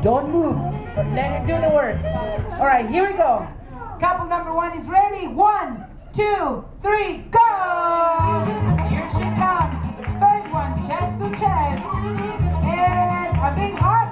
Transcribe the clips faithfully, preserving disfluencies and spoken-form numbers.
Don't move. Let her do the work. All right, here we go. Couple number one is ready. One, two, three, go! Here she comes. First one, chest to chest. And a big heart.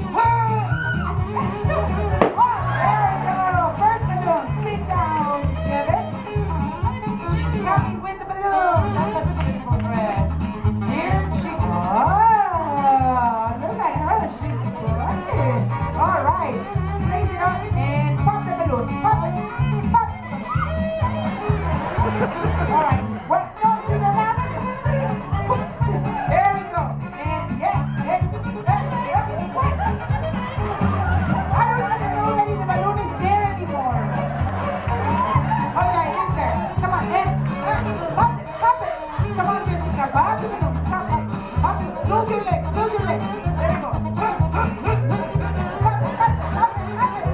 Close your legs, close your legs. There you go. Pop it, pop it, pop it.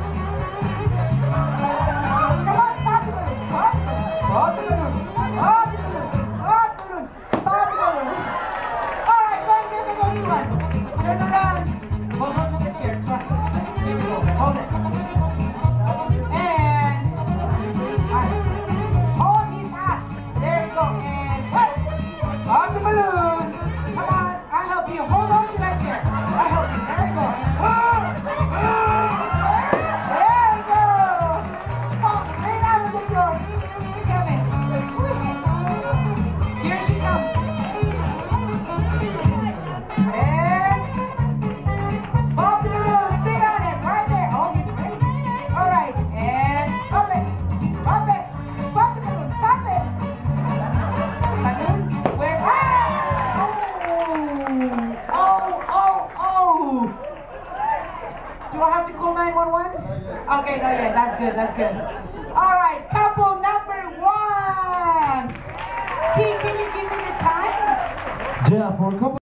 Come on, pop the balloon. Pop, pop the balloon. Pop the balloon. Pop the balloon. Pop the balloon. All right, go and get the next one. Turn around. Hold on to the chair. Trust me. Here we go. Hold it. And all right. Hold his hat. There you go. And pop. Pop the balloon. Come on. You hold on to that chair. I help you. There you go. There you go. Oh, lay down on the floor. Come in. Here she comes. And pop the balloon. Sit on it. Right there. Oh, he's ready. All right. And pop it. Pop it. Pop the balloon. Pop it. Balloon. Where? Ah! Do I have to call nine one one? Okay, no, yeah, that's good, that's good. All right, couple number one. T, can you give me the time? Yeah, for a couple.